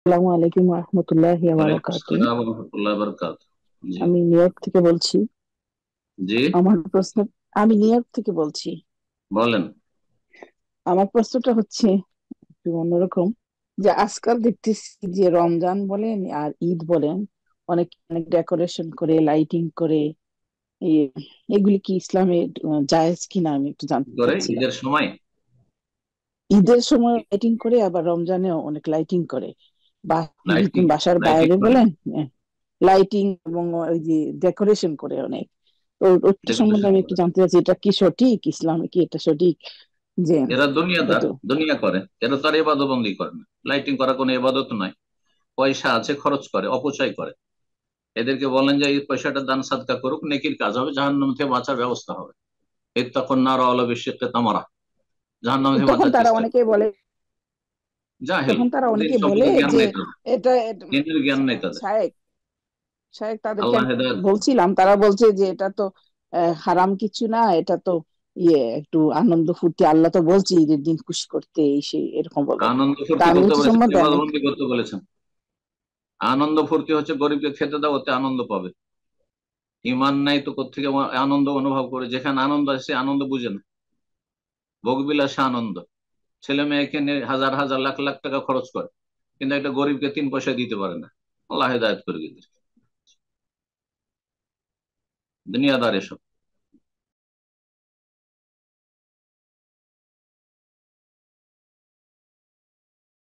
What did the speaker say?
আসসালামু আলাইকুম রহমতুল্লাহি ওয়ালাইকুম বারাকাতু। আসসালাম ওয়া রাহমাতুল্লাহি ওয়া বারাকাতুহু। জি, আমি নিউ ইয়র্ক থেকে বলছি। জি, আমার প্রশ্ন, আমি নিউ ইয়র্ক থেকে বলছি। বলেন। আমার প্রশ্নটা হচ্ছে একটু অন্যরকম, যে আজকাল দেখতেছি যে রমজান বলেন আর ঈদ বলেন, অনেক অনেক ডেকোরেশন করে, লাইটিং করে, এ- এগুলি কি ইসলামে জায়েজ কিনা আমি একটু কি জানতে করে চাচ্ছিলাম। ঈদের সময়? ঈদের সময় লাইটিং করে, আবার রমজানেও অনেক লাইটিং করে, বা লাইটিং বাসার লাইটিং বাইরে করে বলেন, লাইটিং এবং ওই যে ডেকোরেশন করে অনেক। তো ওটা সম্বন্ধে ডেকোরেশন আমি একটু করে। জানতে চাচ্ছি, এটা কি সঠিক, ইসলামে কি এটা সঠিক? যে এরা দুনিয়াদার, কত দুনিয়া করে। এরা তো আর ইবাদত বন্দী করে না। লাইটিং করা কোনো ইবাদত নয়। পয়সা আছে, খরচ করে, অপচয় করে। এদেরকে বলেন যে এই পয়সাটা দান সাদকা করুক, নেকির কাজ হবে, জাহান্নাম থেকে বাঁচার ব্যবস্থা হবে। ইত্তাকুন নার ওয়ালাউ বিশিক্কি তামারা। জাহান্নাম থেকে তখন বাঁচার তারা চেষ্টা অনেকে করুন। বলে, জাহেল। তখন তারা দিন অনেকে বলে সম্পর্কে জ্ঞান যে নেই তাদের। এটা দিনের জ্ঞান নেই তাদের। শায়েক শায়েক তাদেরকে আল্লাহ আমি হেদায়েত। বলছিলাম, তারা বলছে যে এটা তো হারাম কিছু না, এটা তো একটু আনন্দ ফুর্তি, আল্লাহ তো বলছে ঈদের দিন খুশি করতে, এই সেই এরকম বলে। আনন্দ তা ফুর্তি আমি করতে এটা বলেছেন, সম্বন্ধে আমি ইবাদতবন্দি করতে বলেছেন। আনন্দ ফুর্তি হচ্ছে গরিবকে খেতে দাও, ওতে আনন্দ পাবে। ইমান নাই তো কোত্থেকে আনন্দ অনুভব করে? যেখানে আনন্দ আছে সে আনন্দ বুঝে না। ভোগবিলাসে আনন্দ। ছেলে মেয়েকে নিয়ে হাজার হাজার লাখ লাখ টাকা খরচ করে, কিন্তু একটা গরিবকে 3 পয়সা দিতে পারে না। আল্লাহ হেদায়েত করে দিতে। দুনিয়াদার এসব।